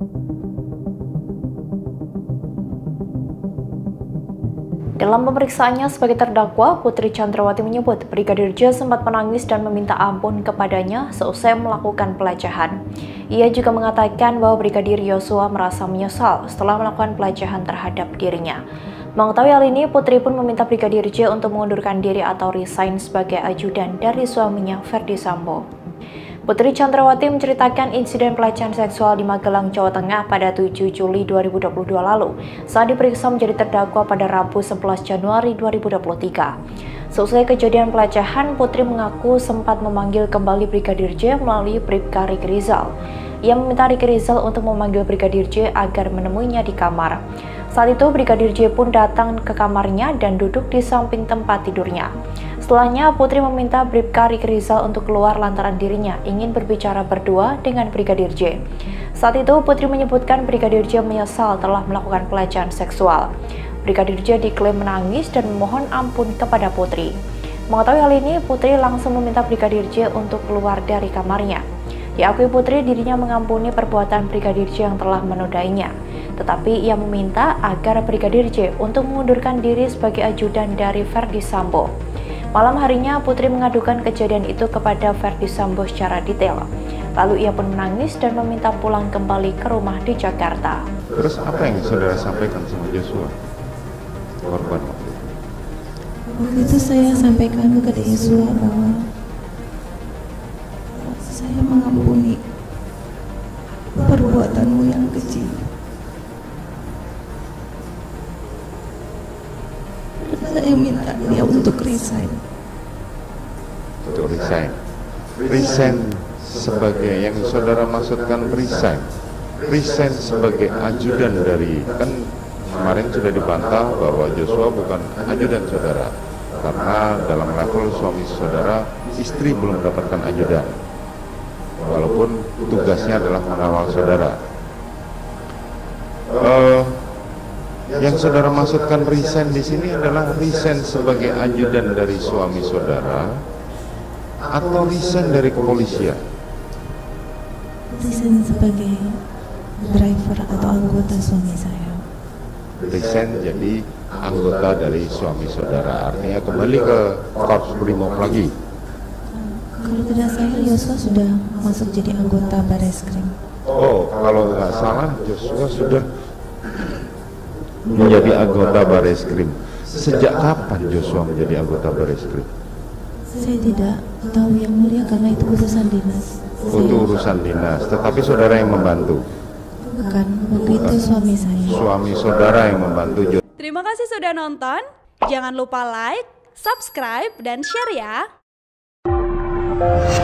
Dalam pemeriksaannya sebagai terdakwa, Putri Chandrawati menyebut Brigadir J sempat menangis dan meminta ampun kepadanya seusai melakukan pelecehan. Ia juga mengatakan bahwa Brigadir Yosua merasa menyesal setelah melakukan pelecehan terhadap dirinya. Mengetahui hal ini, Putri pun meminta Brigadir J untuk mengundurkan diri atau resign sebagai ajudan dari suaminya Ferdy Sambo. Putri Chandrawati menceritakan insiden pelecehan seksual di Magelang, Jawa Tengah pada 7 Juli 2022 lalu saat diperiksa menjadi terdakwa pada Rabu 11 Januari 2023. Seusai kejadian pelecehan, Putri mengaku sempat memanggil kembali Brigadir J melalui Bribka Riki Rizal. Ia meminta Riki Rizal untuk memanggil Brigadir J agar menemuinya di kamar. Saat itu, Brigadir J pun datang ke kamarnya dan duduk di samping tempat tidurnya. Setelahnya, Putri meminta Bribka Riki Rizal untuk keluar lantaran dirinya ingin berbicara berdua dengan Brigadir J. Saat itu, Putri menyebutkan Brigadir J menyesal telah melakukan pelecehan seksual. Brigadir J diklaim menangis dan memohon ampun kepada Putri. Mengetahui hal ini, Putri langsung meminta Brigadir J untuk keluar dari kamarnya. Diakui Putri dirinya mengampuni perbuatan Brigadir J yang telah menodainya. Tetapi ia meminta agar Brigadir J untuk mengundurkan diri sebagai ajudan dari Ferdy Sambo. Malam harinya, Putri mengadukan kejadian itu kepada Ferdy Sambo secara detail. Lalu ia pun menangis dan meminta pulang kembali ke rumah di Jakarta. Terus apa yang saudara sampaikan sama Joshua, korban? Waktu itu saya sampaikan kepada Joshua bahwa saya mengampuni perbuatanmu yang kecil. Saya minta dia untuk resign. Untuk resign. Resign sebagai yang saudara maksudkan resign. Resign sebagai ajudan dari, kan kemarin sudah dibantah bahwa Joshua bukan ajudan saudara. Karena dalam level suami saudara, istri belum mendapatkan ajudan. Walaupun tugasnya adalah mengawal saudara. Yang saudara maksudkan resign di sini adalah resign sebagai ajudan dari suami saudara atau resign dari kepolisian? Resign sebagai driver atau anggota suami saya. Resign jadi anggota dari suami saudara, artinya kembali ke Korps Brimob lagi. Kalau tidak salah, Joshua sudah masuk jadi anggota Bareskrim. Oh, kalau nggak salah Joshua sudah menjadi anggota Bareskrim. Sejak kapan Joshua menjadi anggota Bareskrim? Saya tidak tahu yang mulia karena itu urusan dinas. Itu urusan dinas, tetapi saudara yang membantu? Bukan, waktu itu suami saya. Suami saudara yang membantu. Terima kasih sudah nonton. Jangan lupa like, subscribe, dan share ya.